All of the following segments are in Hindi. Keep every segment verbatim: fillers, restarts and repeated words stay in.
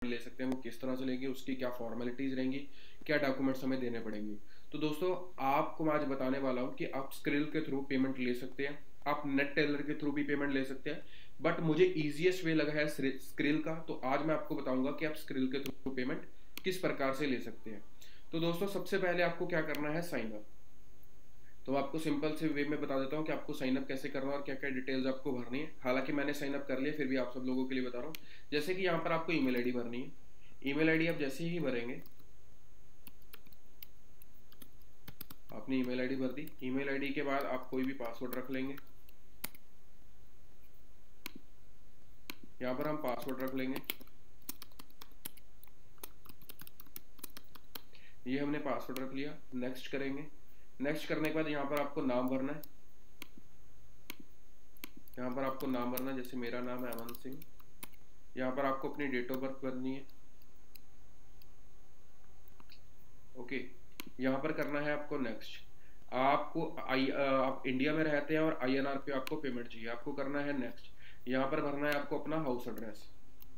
ले सकते हैं वो किस तरह से लेंगे, उसकी क्या फॉर्मेलिटीज़ रहेंगी, क्या डॉक्यूमेंट्स हमें देने पड़ेंगे। तो दोस्तों आपको मैं आज बताने वाला हूँ कि आप स्क्रिल के थ्रू पेमेंट ले सकते हैं, आप नेट टेलर के थ्रू भी पेमेंट ले सकते हैं, बट मुझे ईजिएस्ट वे लगा है स्क्रिल का। तो आज मैं आपको बताऊंगा कि आप स्क्रिल के थ्रू पेमेंट किस प्रकार से ले सकते हैं। तो दोस्तों सबसे पहले आपको क्या करना है, साइन अप। तो आपको सिंपल से वे में बता देता हूँ कि आपको साइन अप कैसे करना है और क्या क्या डिटेल्स आपको भरनी है। हालांकि मैंने साइन अप कर लिया, फिर भी आप सब लोगों के लिए बता रहा हूँ। जैसे कि यहाँ पर आपको ईमेल आईडी भरनी है। ईमेल आईडी आप जैसे ही भरेंगे, अपनी ईमेल आईडी भर दी। ईमेल आईडी के बाद आप कोई भी पासवर्ड रख लेंगे। यहाँ पर हम पासवर्ड रख लेंगे। ये हमने पासवर्ड रख लिया, नेक्स्ट करेंगे। नेक्स्ट करने के बाद यहाँ पर आपको नाम भरना है। यहाँ पर आपको नाम भरना है, जैसे मेरा नाम है अमन सिंह। यहाँ पर आपको अपनी डेट ऑफ बर्थ भरनी है। ओके, यहाँ पर करना है आपको नेक्स्ट। आपको आई आप इंडिया में रहते हैं और आईएनआर पे आपको पेमेंट चाहिए, आपको करना है नेक्स्ट। यहाँ पर भरना है आपको अपना हाउस एड्रेस।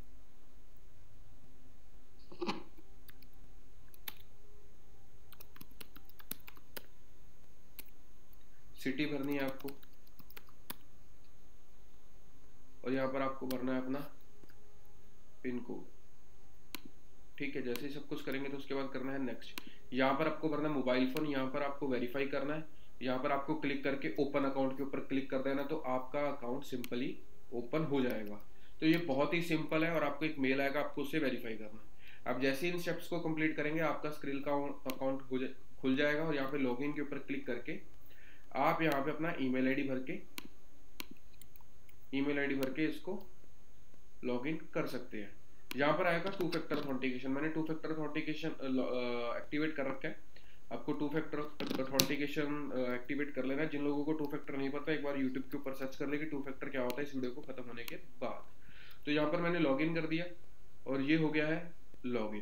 सिटी भरनी है आपको, और यहाँ पर आपको भरना है अपना पिन कोड। ठीक है, जैसे ही सब कुछ करेंगे तो उसके बाद करना है नेक्स्ट। यहाँ पर आपको भरना है मोबाइल फोन, यहाँ पर आपको वेरीफाई करना है। यहाँ पर आपको क्लिक करके ओपन अकाउंट के ऊपर क्लिक कर देना, तो आपका अकाउंट सिंपली ओपन हो जाएगा। तो ये बहुत ही सिंपल है, और आपको एक मेल आएगा, आपको उससे वेरीफाई करना है। आप जैसे ही इन स्टेप्स को कंप्लीट करेंगे आपका स्क्रिल का अकाउंट हो जा, खुल जाएगा। और यहाँ पे लॉगिन के ऊपर क्लिक करके आप यहाँ पे अपना ईमेल आईडी भर के ईमेल आईडी भर के इसको लॉगिन कर सकते हैं। यहाँ पर आएगा टू फैक्टर ऑथेंटिकेशन। मैंने टू फैक्टर ऑथेंटिकेशन एक्टिवेट कर रखा है। आपको टू फैक्टर ऑथेंटिकेशन एक्टिवेट कर लेना है। जिन लोगों को टू फैक्टर नहीं पता, एक बार यूट्यूब के ऊपर सर्च कर ले कि टू फैक्टर क्या होता है इस वीडियो को खत्म होने के बाद। तो यहाँ पर मैंने लॉगिन कर दिया और ये हो गया है लॉगिन।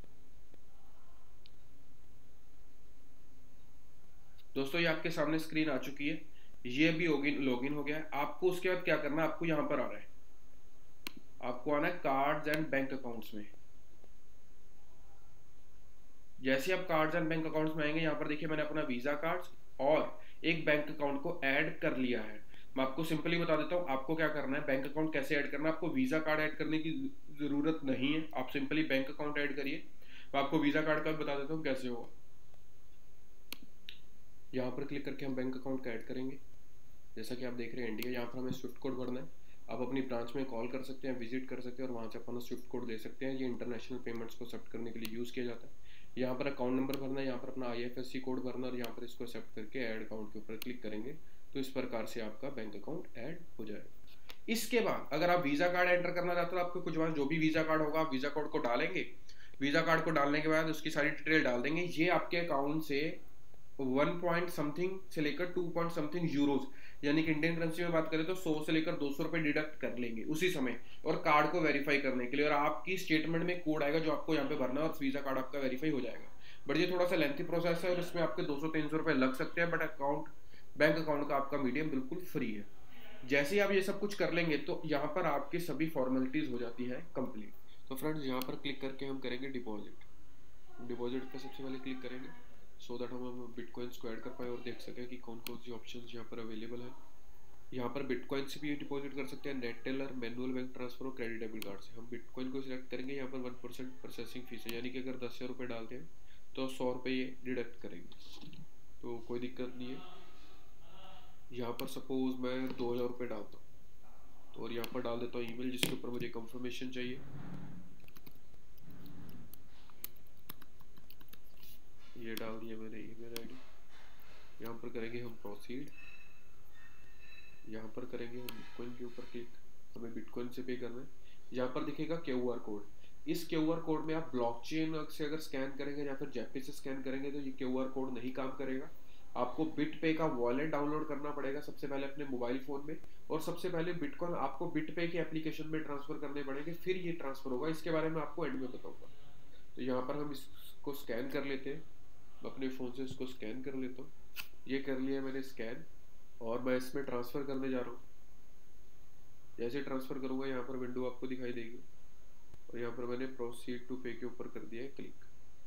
दोस्तों ये आपके सामने स्क्रीन आ चुकी है, ये भी लॉगिन हो गया है। आपको उसके बाद क्या करना है, आपको यहाँ पर आना है, आपको आना है कार्ड्स एंड बैंक अकाउंट्स में। जैसे आप कार्ड्स एंड बैंक अकाउंट्स में आएंगे, यहाँ पर देखिए मैंने अपना वीजा कार्ड्स और एक बैंक अकाउंट को ऐड कर लिया है। मैं आपको सिंपली बता देता हूँ आपको क्या करना है, बैंक अकाउंट कैसे ऐड करना है। आपको वीजा कार्ड ऐड करने की जरूरत नहीं है, आप सिंपली बैंक अकाउंट ऐड करिए। मैं आपको वीजा कार्ड का बता देता हूँ कैसे होगा। यहाँ पर क्लिक करके हम बैंक अकाउंट का ऐड करेंगे। जैसा कि आप देख रहे हैं इंडिया, यहाँ पर हमें स्विफ्ट कोड भरना है। आप अपनी ब्रांच में कॉल कर सकते हैं, विजिट कर सकते हैं और वहाँ से अपना स्विफ्ट कोड दे सकते हैं। ये इंटरनेशनल पेमेंट्स को एक्सेप्ट करने के लिए यूज़ किया जाता है। यहाँ पर अकाउंट नंबर भरना है, यहाँ पर अपना आईएफएससी कोड भरना और यहाँ पर इसको एक्सेप्ट करके ऐड अकाउंट के ऊपर क्लिक करेंगे तो इस प्रकार से आपका बैंक अकाउंट ऐड हो जाएगा। इसके बाद अगर आप वीज़ा कार्ड एंटर करना चाहते हो, आपको कुछ बात जो भी वीज़ा कार्ड होगा आप वीज़ा कोड को डालेंगे। वीज़ा कार्ड को डालने के बाद उसकी सारी डिटेल डाल देंगे। ये आपके अकाउंट से वन पॉइंट समथिंग से लेकर टू पॉइंट समथिंग यूरोज, यानी कि इंडियन करेंसी में बात करें तो सौ से लेकर दो सौ रुपए डिडक्ट कर लेंगे उसी समय, और कार्ड को वेरीफाई करने के लिए। और आपकी स्टेटमेंट में कोड आएगा जो आपको यहाँ पे भरना है और वीजा कार्ड आपका वेरीफाई हो जाएगा। बट ये थोड़ा सा लेंथी प्रोसेस है और इसमें आपके दो सौ तीन सौ रुपए लग सकते हैं, बट अकाउंट बैंक अकाउंट का आपका मीडियम बिल्कुल फ्री है। जैसे ही आप ये सब कुछ कर लेंगे तो यहाँ पर आपकी सभी फॉर्मेलिटीज हो जाती है कंप्लीट। तो फ्रेंड्स यहाँ पर क्लिक करके हम करेंगे डिपॉजिट। डिपॉजिट पर सबसे पहले क्लिक करेंगे सो दैट हम बिटकॉइंस को ऐड कर पाए और देख सकें कि कौन कौन सी ऑप्शंस यहाँ पर अवेलेबल है। यहाँ पर बिटकॉइन से भी डिपॉजिट कर सकते हैं, Neteller, manual bank transfer और क्रेडिट डेबिट कार्ड से। हम बिटकॉइन को सिलेक्ट करेंगे। यहाँ पर वन परसेंट प्रोसेसिंग फीस है, यानी कि अगर दस हज़ार रुपये डालते हैं तो सौ रुपये ये डिडक्ट करेंगे, तो कोई दिक्कत नहीं है। यहाँ पर सपोज मैं दो हज़ार रुपये डालता हूँ तो और यहाँ पर डाल देता हूँ ईमेल जिसके ऊपर मुझे कंफर्मेशन चाहिए। ये डाल दिया मैंने ईमेल आईडी। यहाँ पर करेंगे हम प्रोसीड। यहाँ पर करेंगे हम बिटकॉइन के ऊपर क्लिक, हमें बिटकॉइन से पे करना है। यहाँ पर दिखेगा क्यू आर कोड। इस क्यू आर कोड में आप ब्लॉकचेन से अगर स्कैन करेंगे या फिर जेपी से स्कैन करेंगे तो ये क्यू आर कोड नहीं काम करेगा। आपको बिटपे का वॉलेट डाउनलोड करना पड़ेगा सबसे पहले अपने मोबाइल फोन में, और सबसे पहले बिटकॉइन आपको बिटपे की एप्लीकेशन में ट्रांसफर करने पड़ेंगे, फिर ये ट्रांसफर होगा। इसके बारे में आपको एंड में बताऊंगा। तो यहाँ पर हम इसको स्कैन कर लेते हैं, अपने फ़ोन से इसको स्कैन कर लेता हूँ। ये कर लिया मैंने स्कैन और मैं इसमें ट्रांसफ़र करने जा रहा हूँ। जैसे ट्रांसफ़र करूँगा यहाँ पर विंडो आपको दिखाई देगी। और यहाँ पर मैंने प्रोसीड टू पे के ऊपर कर दिया है क्लिक।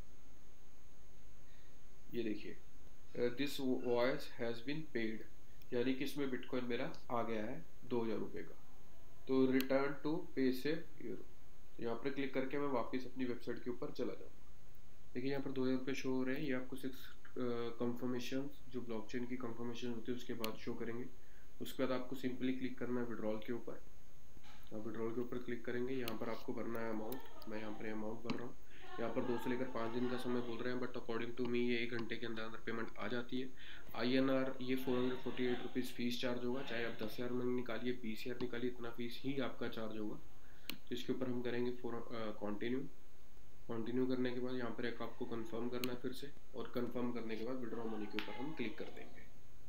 ये देखिए this voice has been paid, यानी कि इसमें बिटकॉइन मेरा आ गया है दो हज़ार रुपये का। तो रिटर्न टू पे से यूरो, तो यहाँ पर क्लिक करके मैं वापस अपनी वेबसाइट के ऊपर चला जाऊँगा। देखिए यहाँ पर दो हज़ार रुपये शो हो रहे हैं। ये आपको सिक्स कंफर्मेशन जो ब्लॉकचेन की कंफर्मेशन होती है उसके बाद शो करेंगे। उसके बाद आपको सिंपली क्लिक करना है विड्रॉल के ऊपर। आप विड्रॉल के ऊपर क्लिक करेंगे, यहाँ पर आपको भरना है अमाउंट। मैं यहाँ पर अमाउंट भर रहा हूँ। यहाँ पर दो से लेकर पाँच दिन का समय बोल रहे हैं, बट अकॉर्डिंग टू मी ये एक घंटे के अंदर अंदर पेमेंट आ जाती है। आई एन आर ये four hundred forty eight rupees fees charge होगा, चाहे आप दस हज़ार में निकालिए बीस हज़ार निकालिए, इतना फीस ही आपका चार्ज होगा। तो इसके ऊपर हम करेंगे फॉर कंटिन्यू। कंटिन्यू करने के बाद यहाँ पर एक आपको कंफर्म करना है फिर से, और कंफर्म करने के बाद विड्रॉ मनी के ऊपर हम क्लिक कर देंगे।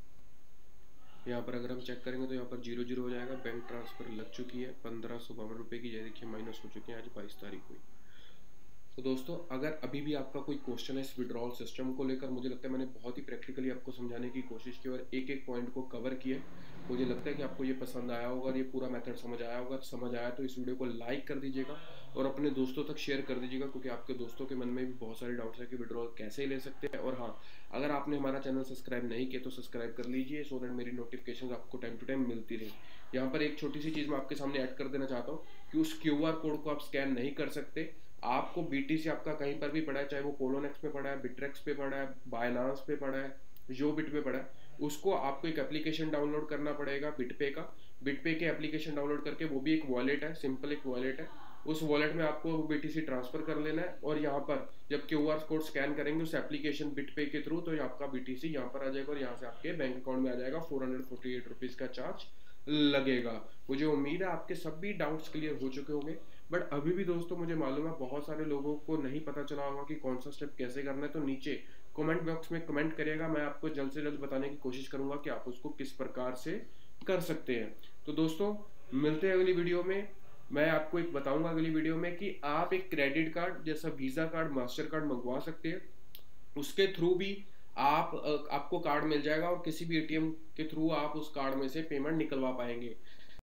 यहाँ पर अगर हम चेक करेंगे तो यहाँ पर जीरो जीरो हो जाएगा। बैंक ट्रांसफ़र लग चुकी है पंद्रह सौ बावन रुपये की, ये देखिए माइनस हो चुके हैं, आज बाईस तारीख हुई। तो दोस्तों अगर अभी भी आपका कोई क्वेश्चन है इस विड्रॉल सिस्टम को लेकर, मुझे लगता है मैंने बहुत ही प्रैक्टिकली आपको समझाने की कोशिश की और एक एक पॉइंट को कवर किया। मुझे लगता है कि आपको ये पसंद आया होगा और ये पूरा मेथड समझ आया होगा। समझ आया तो इस वीडियो को लाइक कर दीजिएगा और अपने दोस्तों तक शेयर कर दीजिएगा, क्योंकि आपके दोस्तों के मन में भी बहुत सारे डाउट्स हैं कि विड्रॉल कैसे ले सकते हैं। और हाँ, अगर आपने हमारा चैनल सब्सक्राइब नहीं किया तो सब्सक्राइब कर लीजिए, सो दैट मेरी नोटिफिकेशन आपको टाइम टू टाइम मिलती रहे। यहाँ पर एक छोटी सी चीज़ मैं आपके सामने ऐड कर देना चाहता हूँ कि उस क्यू आर कोड को आप स्कैन नहीं कर सकते। आपको बीटीसी आपका कहीं पर भी पड़ा है, चाहे वो पोलोनेक्स पे पड़ा है, बिट्रेक्स पे पड़ा है, बायनांस पे पड़ा है, जो बिट पे पड़ा है, उसको आपको एक एप्लीकेशन डाउनलोड करना पड़ेगा बिटपे का। बिटपे के एप्लीकेशन डाउनलोड करके, वो भी एक वॉलेट है, सिंपल एक वॉलेट है, उस वॉलेट में आपको बीटीसी ट्रांसफर कर लेना है। और यहाँ पर जब क्यू आर कोड स्कैन करेंगे उस एप्लीकेशन बिटपे के थ्रू, तो आपका बीटीसी यहाँ पर आ जाएगा और यहाँ से आपके बैंक अकाउंट में आ जाएगा। Four hundred forty eight rupees का चार्ज लगेगा। मुझे उम्मीद है आपके सभी डाउट्स क्लियर हो चुके होंगे। बट अभी भी दोस्तों मुझे मालूम है बहुत सारे लोगों को नहीं पता चला होगा कि कौन सा स्टेप कैसे करना है, तो नीचे कमेंट बॉक्स में कमेंट करिएगा। मैं आपको जल्द से जल्द बताने की कोशिश करूंगा कि आप उसको किस प्रकार से कर सकते हैं। तो दोस्तों मिलते हैं अगली वीडियो में। मैं आपको एक बताऊंगा अगली वीडियो में कि आप एक क्रेडिट कार्ड जैसा वीजा कार्ड, मास्टर कार्ड मंगवा सकते हैं। उसके थ्रू भी आप आपको कार्ड मिल जाएगा और किसी भी एटीएम के थ्रू आप उस कार्ड में से पेमेंट निकलवा पाएंगे।